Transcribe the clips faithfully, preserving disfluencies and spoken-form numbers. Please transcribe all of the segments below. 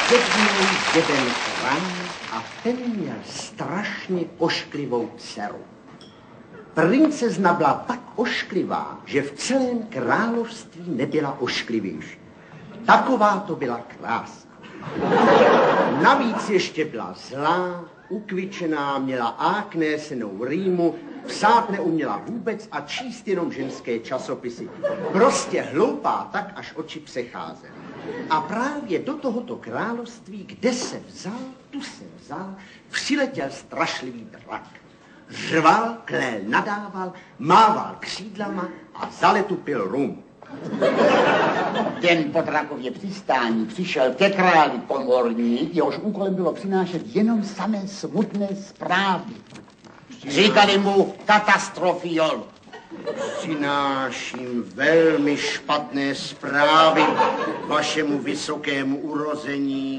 Jednou jeden král a ten měl strašně ošklivou dceru. Princezna byla tak ošklivá, že v celém království nebyla ošklivější. Taková to byla krása. Navíc ještě byla zlá, ukvičená, měla áknésenou rýmu, psát neuměla vůbec a číst jenom ženské časopisy. Prostě hloupá tak, až oči přecházely. A právě do tohoto království, kde se vzal, tu se vzal, přiletěl strašlivý drak. Řval, klél, nadával, mával křídlama a zaletupil rum. Den po drakově přistání přišel ke králi komorník, jehož úkolem bylo přinášet jenom samé smutné zprávy. Říkali mu katastrofiol. Přináším velmi špatné zprávy vašemu vysokému urození.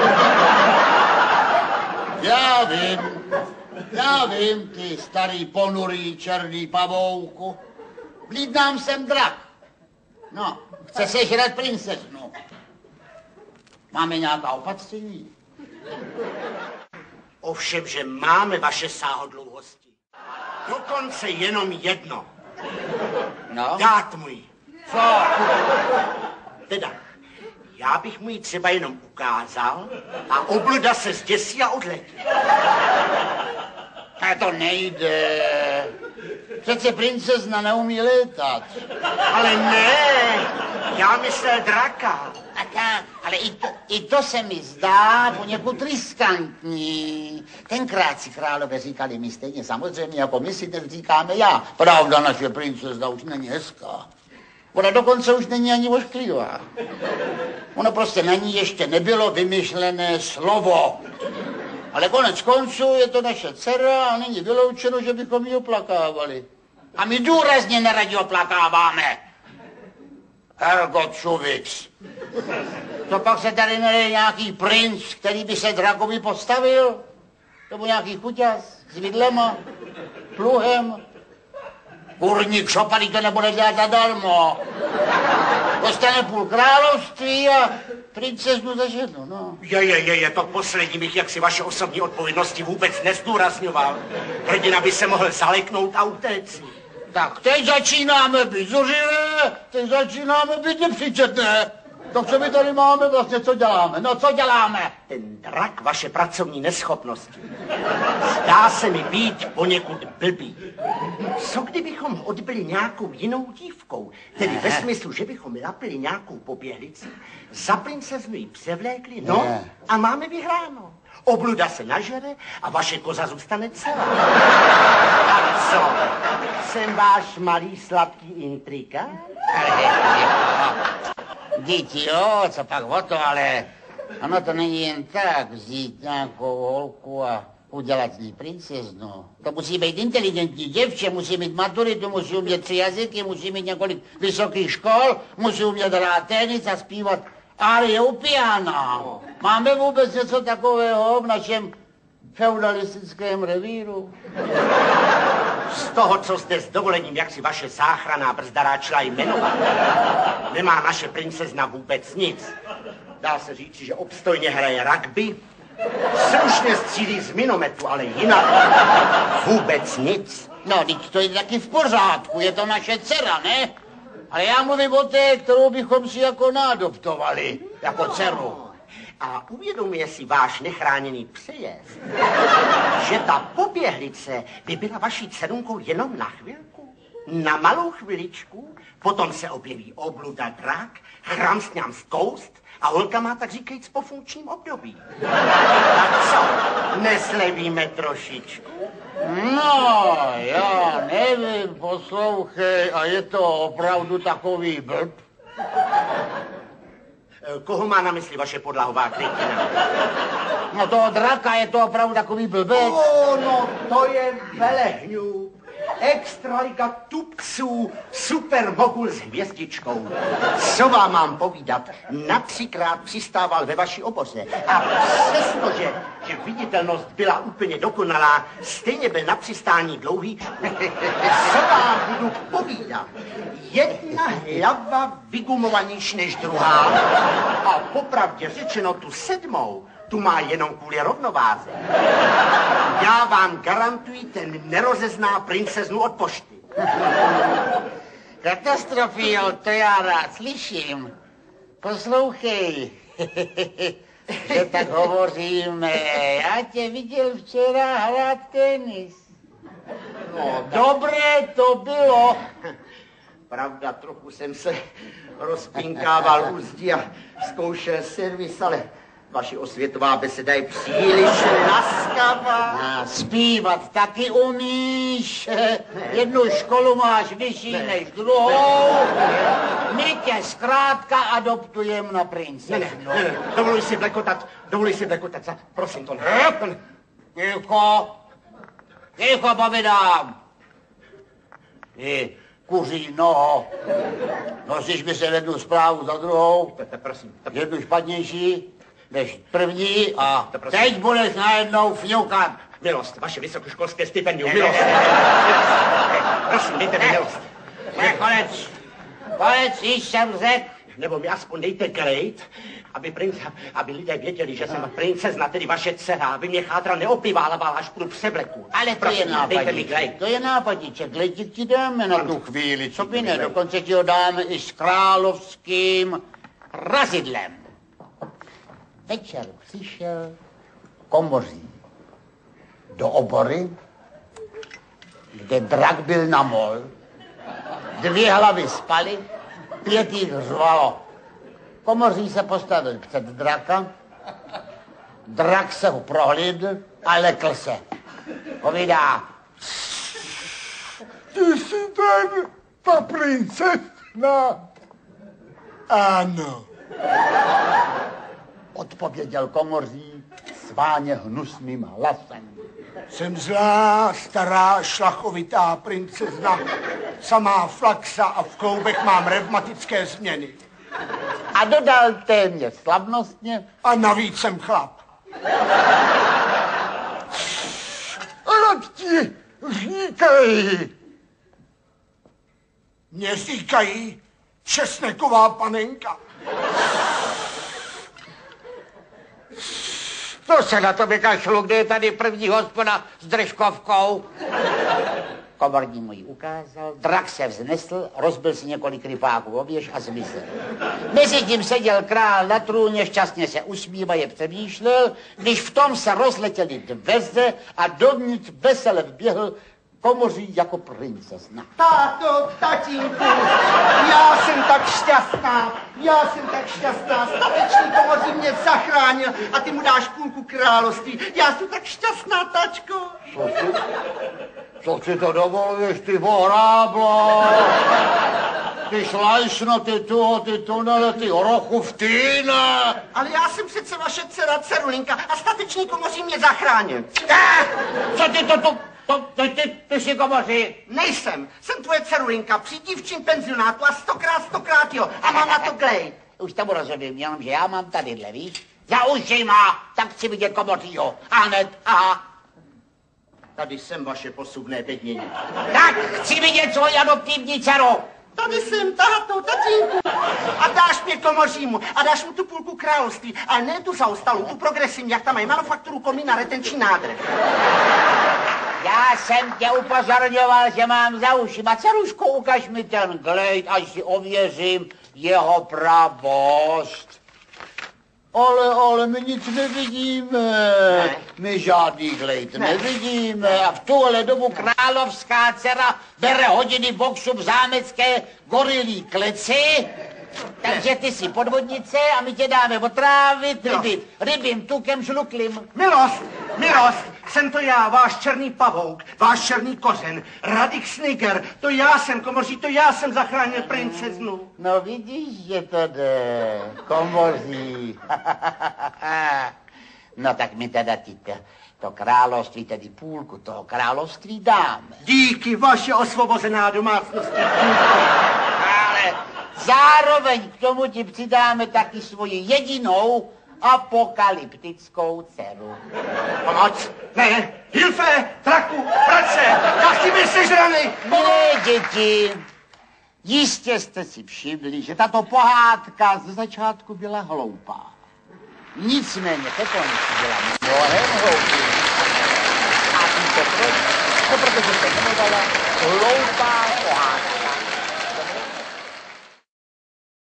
Já vím, já vím, ty starý ponurý černý pavouku. Vlídnám sem drak. No, chce sežrat princeznu. Máme nějaká opatření? Ovšem, že máme vaše sáhodlouhosti. Dokonce jenom jedno. No? Dát můj. Co? Teda, já bych mu ji třeba jenom ukázal a obluda se zděsí a odletí. A to nejde. Přece princezna neumí létat. Ale ne, já myslel draka. A tak, ale i to, i to se mi zdá poněkud riskantní. Tenkrát si králové říkali mi stejně samozřejmě, jako my si teď říkáme já. Pravda, naše princezna už není hezká. Ona dokonce už není ani ošklivá. Ono prostě na ní ještě nebylo vymyšlené slovo. Ale konec konců je to naše dcera a není vyloučeno, že bychom ji oplakávali. A my důrazně neradi oplakáváme. Ergo Čuvic. To pak se tady nejde nějaký princ, který by se drakovi postavil? Nebo nějaký chuťas s vidlema, pluhem? Kurník šopaný to nebude dělat zadarmo. Dostane půl království a princeznu za ženu, no. Je, je, je, je, to poslední bych jaksi vaše osobní odpovědnosti vůbec nezdůrazňoval. Hrdina by se mohl zaleknout a utéct. Tak teď začínáme být zuřivé, teď začínáme být nepříčetné. Tak co my tady máme vlastně, co děláme? No co děláme? Ten drak vaše pracovní neschopnosti zdá se mi být poněkud blbý. Co kdybychom ho odbyli nějakou jinou dívkou? Tedy ve smyslu, že bychom lapili nějakou poběhlici, za princeznu ji převlékli, no ne. A máme vyhráno. Obluda se nažere a vaše koza zůstane celá. Tak co? Jsem váš malý sladký intrika? Díky, jo, co pak o to, ale ono to není jen tak vzít nějakou holku a udělat z ní princeznu. To musí být inteligentní děvče, musí mít maturitu, musí umět tři jazyky, musí mít několik vysokých škol, musí umět hrát tenis a zpívat árie u piana. Máme vůbec něco takového v našem feudalistickém revíru? Z toho, co zde s dovolením, jak si vaše záchranná brzda ráčila jmenovat, nemá naše princezna vůbec nic. Dá se říct, že obstojně hraje rugby, slušně střílí z minometu, ale jinak vůbec nic. No, teď to je taky v pořádku, je to naše dcera, ne? Ale já mluvím o té, kterou bychom si jako nadoptovali, jako dceru. A uvědomuje si váš nechráněný přejezd, že ta poběhlice by byla vaší dcerunkou jenom na chvilku, na malou chviličku, potom se objeví obluda drak, chramsňám zkoust a holka má tak říkajíc po funkčním období. Tak co, neslevíme trošičku? No, já nevím, poslouchej, a je to opravdu takový blb? Koho má na mysli vaše podlahová krytina? No toho draka je to opravdu takový blbec. O, no, to je velehňů. Extraliga tupců, supermogul s hvězdičkou. Co vám mám povídat? Na třikrát přistával ve vaší oboře. A přestože, že viditelnost byla úplně dokonalá, stejně byl na přistání dlouhý. Co vám budu povídat? Jedna hlava vygumovanější než druhá. A popravdě řečeno tu sedmou, tu má jenom kvůli rovnováze. Já vám garantuji, ten nerozezná princeznu od pošty. Katastrofio, to já rád slyším. Poslouchej, že tak hovoříme. Já tě viděl včera hrát tenis. No, dobré to bylo. Pravda, trochu jsem se rozpinkával u zdi a zkoušel servis, ale vaše osvětová beseda je příliš laskavá. A zpívat taky umíš. Jednu školu máš vyšší ne. než druhou. My tě zkrátka adoptujeme na princeznu. Ne, ne, ne, ne. Dovoluji si blekotat, dovoluji si blekotat. Za... Prosím, to ne. ne. Ticho, ticho povídám. Ty kuří noho. Nosíš mi se jednu zprávu za druhou. Prosím. Jednu špatnější než první a teď budeš najednou fňukat. Milost, vaše vysokoškolské stipendium, milost. Prosím, dejte mi milost. Ne, konec. Konec, již jsem řekl. Nebo mi aspoň dejte klejt, aby, princ, aby lidé věděli, že jsem princezna, tedy vaše dcera, aby mě chátral neopivával až půl převleku. Ale to prosím, je nápadiček, to je nápadiček, klejtík ti dáme na tu chvíli, co by ne, dokonce ti ho dáme i s královským razidlem. Večer přišel komoří do obory, kde drak byl na mol, dvě hlavy spaly, pět jich řvalo. Komoří se postavil před draka, drak se ho prohlídl a lekl se. Povídá: Ty jsi ten, ta princezna? Ano. Odpověděl komoří sváně hnusným hlasem. Jsem zlá, stará, šlachovitá princezna, samá flaxa a v kloubech mám revmatické změny. A dodal téměř slavnostně: A navíc jsem chlap. Rad ti říkají. Mně říkají česneková panenka. To se na to vykašlu, kde je tady první hospoda s držkovkou. Komorní mu ji ukázal, drak se vznesl, rozbil si několik rypáků o věž a zmizel. Mezitím seděl král na trůně, šťastně se usmívaje přemýšlel, když v tom se rozletěly dveře a dovnitř vesele vběhl komoří jako princezna. Táto, tatínku, já jsem tak šťastná, já jsem tak šťastná, statečný komoří mě zachránil a ty mu dáš půlku království. Já jsem tak šťastná, tačko. Co si, co si to dovoluješ, ty voráblo? Ty šlajšno, ty tu, ty tunele, ty rochuftýne. Ale já jsem přece vaše dcera Cerulinka a statečný komoří mě zachránil. Eh, co ty to tu... To, to, ty, ty jsi komoří. Nejsem, jsem tvoje Cerulinka při dívčím penzionátu a stokrát, stokrát jo. A mám na to klej. Už tomu rozumím, jenom že já mám tadyhle, víš? Za ušima, tak chci vidět komořího. A hned, aha. Tady jsem vaše posuvné bednění. Tak chci vidět svoji adoptivní dceru. Tady jsem, táto, tatínku. A dáš mě komořímu a dáš mu tu půlku království, ale ne tu zaostalou, tu progresivní, jak tam mají manufakturu komína, retenční nádrž. Já jsem tě upozorňoval, že mám za ušima. Ceruško, ukaž mi ten glejt, až si ověřím jeho pravost. Ale, ale my nic nevidíme. Ne. My žádný glejt ne. nevidíme. A v tuhle dobu královská dcera bere hodiny boxu v zámecké gorilí kleci. Takže ty jsi podvodnice a my tě dáme otrávit ryby, rybím tukem žluklým. Milost, milost, jsem to já, váš černý pavouk, váš černý kořen, Radik Sniger, to já jsem, komoří, to já jsem zachránil princeznu. No vidíš, že to jde, komoří. No tak my teda ty, to království, tedy půlku toho království dáme. Díky, vaše osvobozená domácnost. Ale zároveň k tomu ti přidáme taky svoji jedinou apokalyptickou dceru. Pomoc! Ne! Hilfe! Traku! Bratře! Já chci být sežraný! Ne, děti, jistě jste si všimli, že tato pohádka ze začátku byla hloupá. Nicméně po konci byla mnohem hloupější. A víte proč? No, protože se jmenovala Hloupá pohádka.